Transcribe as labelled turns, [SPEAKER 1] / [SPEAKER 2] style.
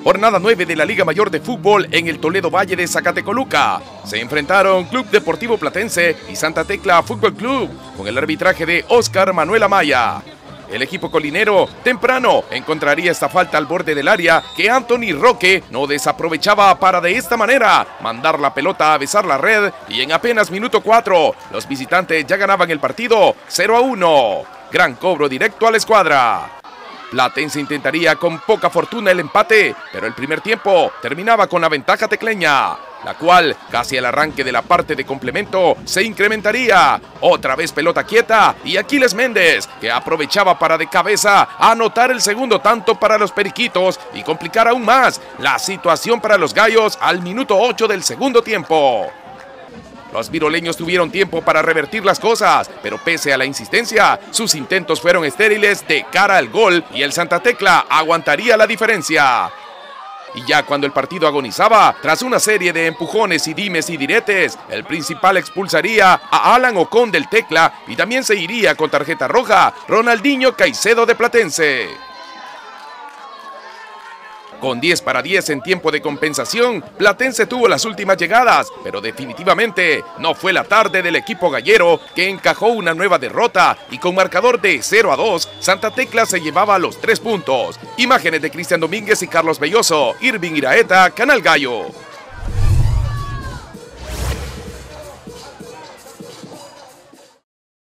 [SPEAKER 1] Jornada 9 de la Liga Mayor de Fútbol en el Toledo Valle de Zacatecoluca. Se enfrentaron Club Deportivo Platense y Santa Tecla Fútbol Club, con el arbitraje de Oscar Manuel Amaya. El equipo colinero temprano encontraría esta falta al borde del área que Anthony Roque no desaprovechaba para de esta manera mandar la pelota a besar la red, y en apenas minuto 4 los visitantes ya ganaban el partido 0-1. Gran cobro directo a la escuadra. Platense intentaría con poca fortuna el empate, pero el primer tiempo terminaba con la ventaja tecleña, la cual casi al arranque de la parte de complemento se incrementaría. Otra vez pelota quieta y Aquiles Méndez, que aprovechaba para de cabeza anotar el segundo tanto para los periquitos y complicar aún más la situación para los gallos al minuto 8 del segundo tiempo. Los viroleños tuvieron tiempo para revertir las cosas, pero pese a la insistencia, sus intentos fueron estériles de cara al gol y el Santa Tecla aguantaría la diferencia. Y ya cuando el partido agonizaba, tras una serie de empujones y dimes y diretes, el principal expulsaría a Alan Ocon del Tecla y también se iría con tarjeta roja Ronaldinho Caicedo de Platense. Con 10-10 en tiempo de compensación, Platense tuvo las últimas llegadas, pero definitivamente no fue la tarde del equipo gallero, que encajó una nueva derrota y con marcador de 0-2, Santa Tecla se llevaba los 3 puntos. Imágenes de Cristian Domínguez y Carlos Belloso, Irving Iraeta, Canal Gallo.